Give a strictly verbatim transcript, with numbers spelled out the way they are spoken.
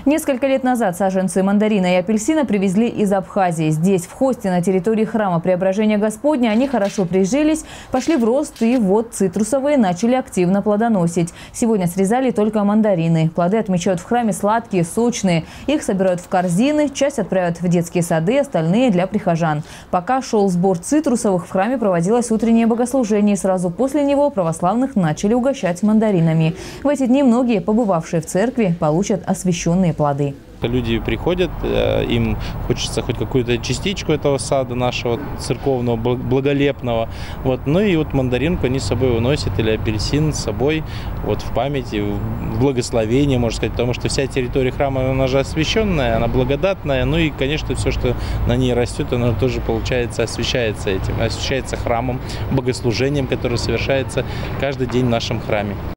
Несколько лет назад саженцы мандарина и апельсина привезли из Абхазии. Здесь, в Хосте, на территории храма Преображения Господня, они хорошо прижились, пошли в рост и вот цитрусовые начали активно плодоносить. Сегодня срезали только мандарины. Плоды отмечают в храме сладкие, сочные. Их собирают в корзины, часть отправят в детские сады, остальные для прихожан. Пока шел сбор цитрусовых, в храме проводилось утреннее богослужение. И сразу после него православных начали угощать мандаринами. В эти дни многие, побывавшие в церкви, получат освященные плоды. Люди приходят, им хочется хоть какую-то частичку этого сада нашего церковного, благолепного. Вот. Ну и вот мандаринку они с собой уносят, или апельсин с собой вот, в памяти, в благословение, можно сказать, потому что вся территория храма, она же освященная, она благодатная. Ну и, конечно, все, что на ней растет, оно тоже, получается, освящается этим, освящается храмом, богослужением, которое совершается каждый день в нашем храме.